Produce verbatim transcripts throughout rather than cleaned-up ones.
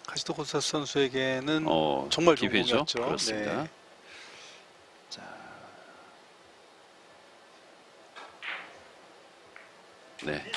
카시토 코스타스 선수에게는 어, 정말 좋은 기회죠. 공이었죠. 그렇습니다. 네. 자, 네.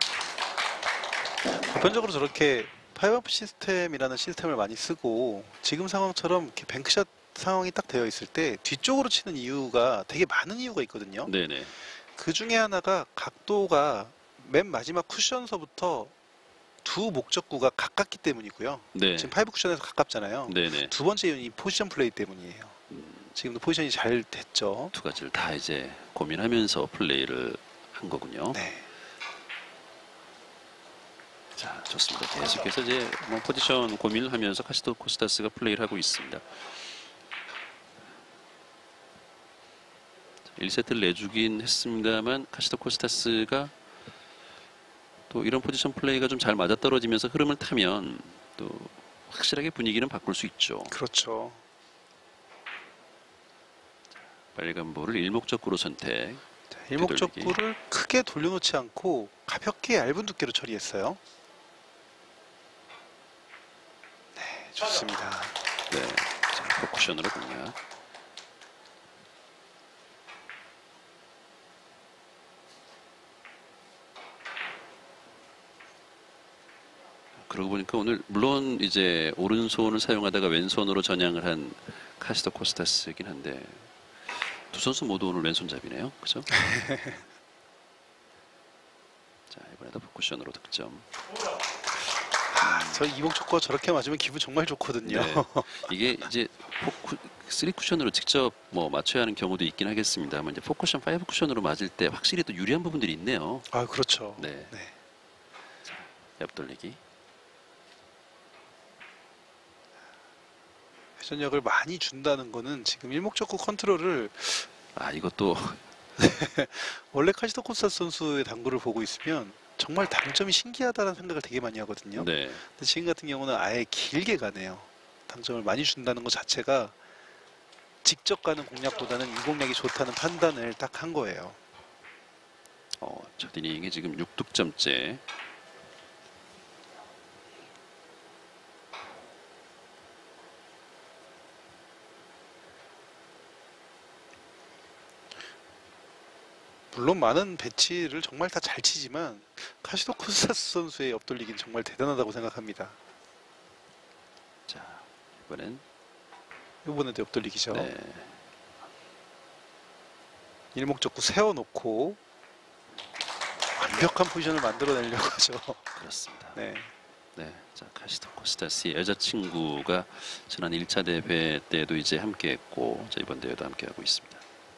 보편적으로 저렇게 파이브업 시스템이라는 시스템을 많이 쓰고 지금 상황처럼 이렇게 뱅크샷 상황이 딱 되어 있을 때 뒤쪽으로 치는 이유가 되게 많은 이유가 있거든요. 네네. 그 중에 하나가 각도가 맨 마지막 쿠션서부터 두 목적구가 가깝기 때문이고요. 네. 지금 파이브 쿠션에서 가깝잖아요. 네네. 두 번째 이유는 이 포지션 플레이 때문이에요. 음, 지금도 포지션이 잘 됐죠. 두 가지를 다 이제 고민하면서 플레이를 한 거군요. 네. 자, 좋습니다. 계속해서 이제 뭐 포지션 고민을 하면서 카시토 코스타스가 플레이를 하고 있습니다. 일 세트를 내주긴 했습니다만 카시토 코스타스가 또 이런 포지션 플레이가 좀 잘 맞아떨어지면서 흐름을 타면 또 확실하게 분위기는 바꿀 수 있죠. 그렇죠. 빨간 볼을 일목적구로 선택. 자, 일목적구를 크게 돌려놓지 않고 가볍게 얇은 두께로 처리했어요. 네, 좋습니다. 네, 자, 포쿠션으로 공략. 그러고 보니까 오늘 물론 이제 오른손을 사용하다가 왼손으로 전향을 한 카시토 코스타스이긴 한데 두 선수 모두 오늘 왼손잡이네요. 그죠? 자, 이번에도 포쿠션으로 득점. 아, 저 이목적구가 저렇게 맞으면 기분 정말 좋거든요. 네. 이게 이제 포쿠, 쓰리 쿠션으로 직접 뭐 맞춰야 하는 경우도 있긴 하겠습니다만 이제 포 쿠션, 파이브 쿠션으로 맞을 때 확실히 또 유리한 부분들이 있네요. 아, 그렇죠. 네. 네. 옆돌리기. 회전력을 많이 준다는 거는 지금 일목적구 컨트롤을 아, 이것도 원래 카시토 코스타스 선수의 당구를 보고 있으면 정말 당점이 신기하다는 생각을 되게 많이 하거든요. 네. 근데 지금 같은 경우는 아예 길게 가네요. 당점을 많이 준다는 것 자체가 직접 가는 공략보다는 이 공략이 좋다는 판단을 딱 한 거예요. 어, 첫 이닝에 지금 육 득점째. 물론 많은 배치를 정말 다 잘 치지만 카시토 코스타스 선수의 옆돌리기는 정말 대단하다고 생각합니다. 자, 이번엔 이번에도 옆돌리기죠. 네. 일목적구 세워놓고 완벽한 포지션을 만들어내려고 하죠. 그렇습니다. 네. 네. 자, 카시토 코스타스의 여자친구가 지난 일 차 대회 때도 이제 함께 했고, 자, 이번 대회도 함께 하고 있습니다.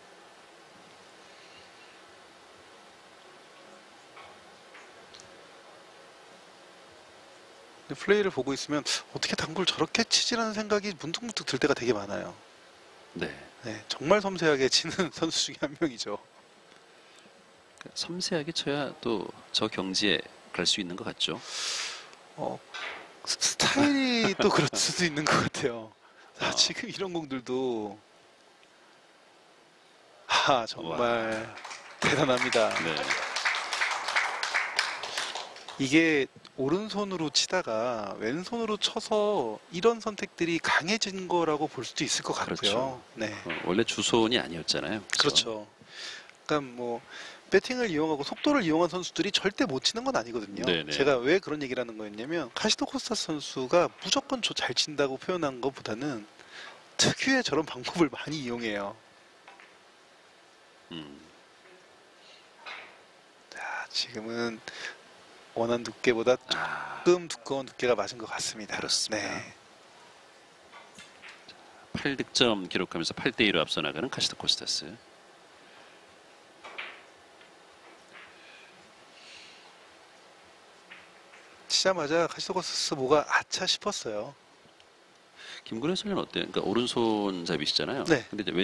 근데 플레이를 보고 있으면 어떻게 당구를 저렇게 치지라는 생각이 문득문득 들 때가 되게 많아요. 네. 네, 정말 섬세하게 치는 선수 중에 한 명이죠. 그러니까 섬세하게 쳐야 또 저 경지에 갈 수 있는 것 같죠. 어, 스- 스타일이 또 그럴 수도 있는 것 같아요. 자, 어. 지금 이런 공들도 아, 정말 대단합니다. 네. 이게 오른손으로 치다가 왼손으로 쳐서 이런 선택들이 강해진 거라고 볼 수도 있을 것 같고요. 그렇죠. 네, 어, 원래 주손이 아니었잖아요. 그죠? 그렇죠. 그러니까 뭐 배팅을 이용하고 속도를 이용한 선수들이 절대 못 치는 건 아니거든요. 네네. 제가 왜 그런 얘기를 하는 거였냐면 카시토 코스타스 선수가 무조건 조- 잘 친다고 표현한 것보다는 특유의 저런 방법을 많이 이용해요. 음. 자, 지금은 원한 두께보다 아, 조금 두꺼운 두께가 맞은 것 같습니다. 그렇습니다. 네. 팔 득점 기록하면서 팔 대 이로 앞서 나가는 카시토 코스타스. 치자마자 카시토 코스타스 뭐가 아차 싶었어요. 김근혜 선수는 어때요? 그러니까 오른손잡이시잖아요. 네. 근데 이제